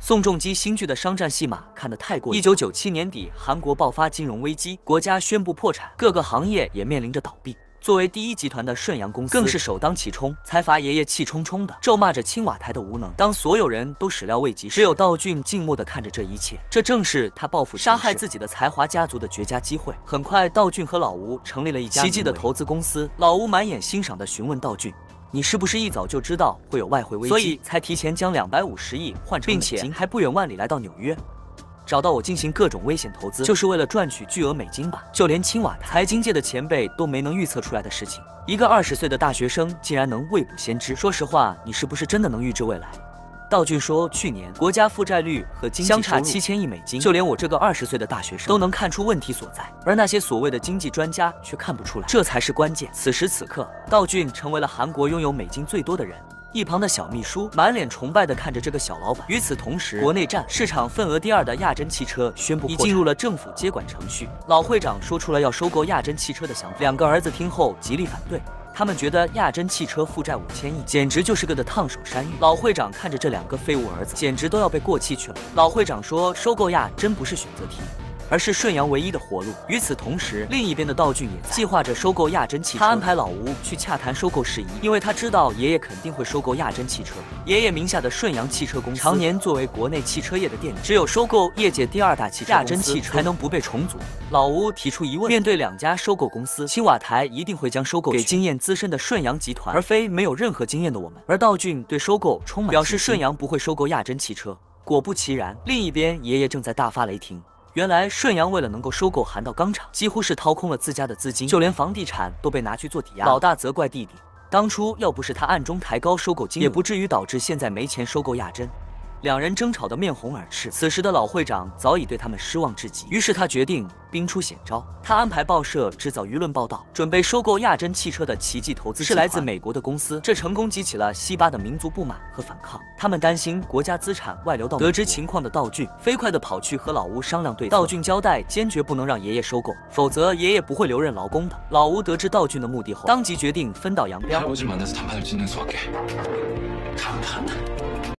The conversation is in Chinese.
宋仲基新剧的商战戏码看得太过瘾。1997年底，韩国爆发金融危机，国家宣布破产，各个行业也面临着倒闭。 作为第一集团的顺阳公司，更是首当其冲。财阀爷爷气冲冲的咒骂着青瓦台的无能。当所有人都始料未及时，只有道俊静默地看着这一切。这正是他报复杀害自己的才华家族的绝佳机会。很快，道俊和老吴成立了一家奇迹的投资公司。老吴满眼欣赏地询问道俊：“你是不是一早就知道会有外汇危机，所以才提前将250亿换成美金，并且还不远万里来到纽约？” 找到我进行各种危险投资，就是为了赚取巨额美金吧？就连青瓦台财经界的前辈都没能预测出来的事情，一个20岁的大学生竟然能未卜先知。说实话，你是不是真的能预知未来？道俊说，去年国家负债率和经济相差7000亿美金，就连我这个20岁的大学生都能看出问题所在，而那些所谓的经济专家却看不出来，这才是关键。此时此刻，道俊成为了韩国拥有美金最多的人。 一旁的小秘书满脸崇拜地看着这个小老板。与此同时，国内站市场份额第2的亚珍汽车宣布已进入了政府接管程序。老会长说出了要收购亚珍汽车的想法，两个儿子听后极力反对。他们觉得亚珍汽车负债5000亿，简直就是个的烫手山芋。老会长看着这两个废物儿子，简直都要被过气去了。老会长说，收购亚珍不是选择题。 而是顺阳唯一的活路。与此同时，另一边的道俊也计划着收购亚珍汽车。他安排老吴去洽谈收购事宜，因为他知道爷爷肯定会收购亚珍汽车。爷爷名下的顺阳汽车公司常年作为国内汽车业的垫底，只有收购业界第2大汽车亚珍汽车才能不被重组。老吴提出疑问：面对2家收购公司，青瓦台一定会将收购给经验资深的顺阳集团，而非没有任何经验的我们。而道俊对收购充满表示，顺阳不会收购亚珍汽车。果不其然，另一边爷爷正在大发雷霆。 原来顺阳为了能够收购韩道钢厂，几乎是掏空了自家的资金，就连房地产都被拿去做抵押。老大责怪弟弟，当初要不是他暗中抬高收购金额，也不至于导致现在没钱收购亚珍。两人争吵得面红耳赤。此时的老会长早已对他们失望至极，于是他决定兵出险招。他安排报社制造舆论报道，准备收购亚珍汽车的奇迹投资是来自美国的公司。这成功激起了西巴的民族不满和反抗，他们担心国家资产外流到。得知情况的道俊飞快地跑去和老吴商量对策。道俊交代，坚决不能让爷爷收购，否则爷爷不会留任劳工的。老吴得知道俊的目的后，当即决定分道扬镳。